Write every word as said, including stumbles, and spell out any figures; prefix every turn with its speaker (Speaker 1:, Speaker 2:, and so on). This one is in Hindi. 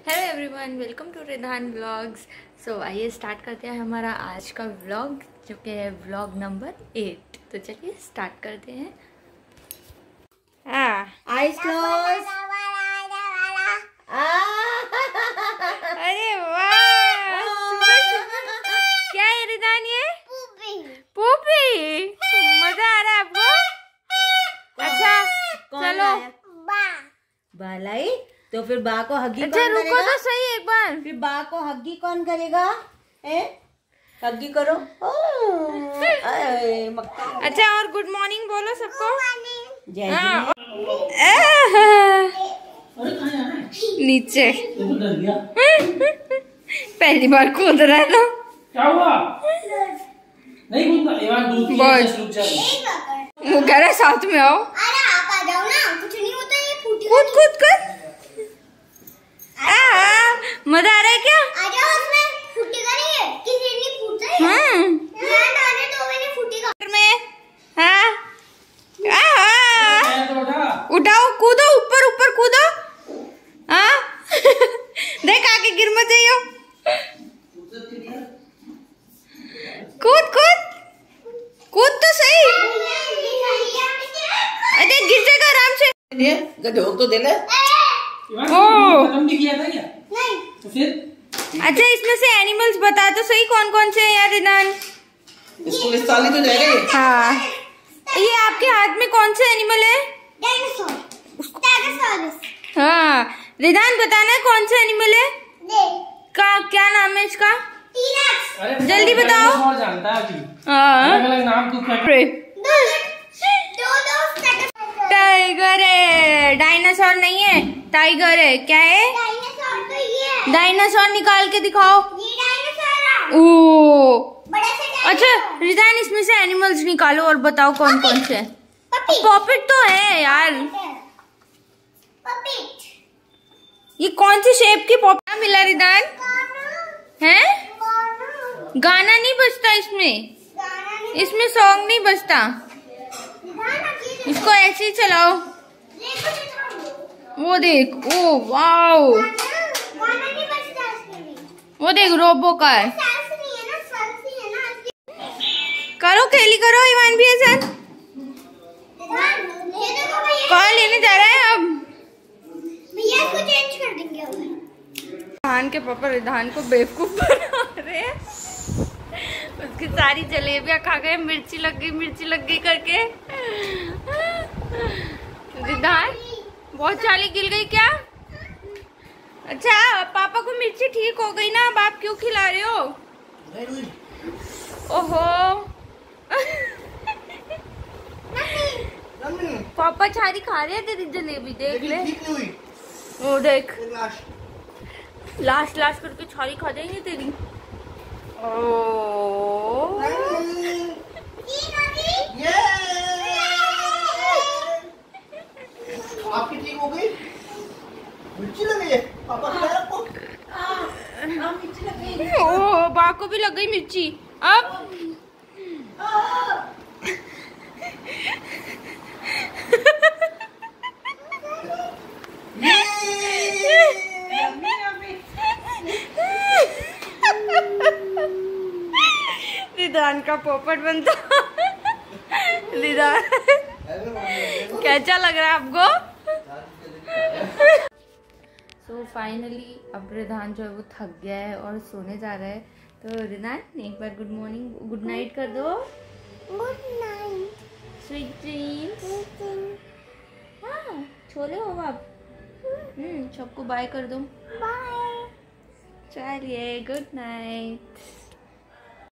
Speaker 1: Hello everyone, welcome to Ridhan vlogs. So आइए स्टार्ट करते हैं हमारा आज का व्लॉग, जो कि है व्लॉग नंबर एट। तो चलिए स्टार्ट करते हैं।
Speaker 2: Eyes close.
Speaker 1: अरे वाह, क्या है रिधान? ये पूपी। मजा आ रहा है आपको? अच्छा चलो
Speaker 2: बा लाई तो फिर बा को हग्गी
Speaker 1: अच्छा
Speaker 2: कौन
Speaker 1: रुको
Speaker 2: करेगा?
Speaker 1: तो सही एक बार।
Speaker 2: फिर बा को हग्गी कौन करेगा? ए? हग्गी करो। ओ, आए, मक्का।
Speaker 1: अच्छा और गुड मॉर्निंग बोलो सबको।
Speaker 2: जय
Speaker 1: हाँ।
Speaker 2: जी।
Speaker 1: नीचे पहली बार कूद रहा है ना।
Speaker 3: क्या हुआ? नहीं कूदना यार, दूध वो कह रहा
Speaker 1: साथ में आओ।
Speaker 4: अरे आप आ जाओ ना, कुछ नहीं होता, ये फूटी
Speaker 1: कूद कूद कूद। मजा आ रहा है क्या?
Speaker 4: आ जाओ, उसमें फूटेगा नहीं है, किसी ने फूटा है।
Speaker 1: हम्म
Speaker 4: यार डालने दो, मैंने फूटेगा
Speaker 1: में। हाँ
Speaker 3: तो उठा।
Speaker 1: उठाओ, कूदो, ऊपर ऊपर कूदो। हाँ देख आगे गिर मत जाइयो। कूद कूद कूद तो सही। अरे गिर जाएगा आराम से।
Speaker 2: गधों तो दे ले।
Speaker 3: खत्म भी किया था क्या?
Speaker 4: नहीं।
Speaker 3: तो फिर
Speaker 1: अच्छा इसमें से एनिमल्स बता तो सही कौन कौन से हैं यार रिधान?
Speaker 2: पुलिस वाली तो जाएगा ये।
Speaker 1: हाँ, ये आपके हाथ में कौन सा एनिमल है?
Speaker 4: डायनासोर। डायनासोरस।
Speaker 1: हाँ रिधान बताना है कौन सा एनिमल है
Speaker 4: ले।
Speaker 1: का, क्या नाम है इसका?
Speaker 4: टीरक्स।
Speaker 3: अरे
Speaker 1: जल्दी बताओ।
Speaker 3: और जानता है अभी।
Speaker 1: हाँ
Speaker 3: अलग अलग नाम तू क्या?
Speaker 4: दो दो दो स्टेटस।
Speaker 1: टाइगर है, डायनासोर नहीं है, टाइगर है। क्या है?
Speaker 4: डायनासोर तो ये है।
Speaker 1: डायनासोर निकाल के दिखाओ।
Speaker 4: ये डायनासोर है।
Speaker 1: ओ
Speaker 4: बड़े से डायनासोर।
Speaker 1: अच्छा रिधान इसमें से एनिमल्स निकालो और बताओ कौन कौन से।
Speaker 4: पपी।
Speaker 1: पॉपिट तो है यार।
Speaker 4: पपी।
Speaker 1: ये कौन सी शेप की पॉपिट मिला रिधान? है गाना नहीं बजता इसमें, इसमें सॉन्ग नहीं बजता। इसको ऐसे ही चलाओ। वो देख, ओ वाओ, वो देख रोबो का है। करो खेली करो ईवान भी ऐसा। कौन लेने जा रहा है अब?
Speaker 4: भैया इसको चेंज कर देंगे अब।
Speaker 1: रिधान के पापा रिधान को बेवकूफ बना रहे हैं। उसकी सारी जलेबियां खा गए, मिर्ची लग गई मिर्ची लग गई करके। रिधान बहुत चाली गिर गई क्या? अच्छा पापा को मिर्ची ठीक हो गई ना, अब आप क्यों खिला रहे हो? ओहो पापा छारी खा रहे हैं तेरी जलेबी, देख ले। वो देख लास्ट लास्ट करके छारी खा जाएंगे तेरी। ओ
Speaker 2: आपकी ठीक हो गई? मिर्ची लगी है? पापा खिलाया आपको? मिर्ची लगी।
Speaker 1: ओ बा को भी लग गई मिर्ची। अब रिधान का पोपट बनता। रिधान कैसा लग रहा है आपको? सो फाइनली अब रिधान जो है वो थक गया है और सोने जा रहा है। तो रिधान एक बार गुड मॉर्निंग गुड नाइट कर दो।
Speaker 4: Good night.
Speaker 1: Sweet dreams. हाँ छोले हो आप। हम्म सबको बाय कर दो।
Speaker 4: बाय।
Speaker 1: चलिए गुड नाइट।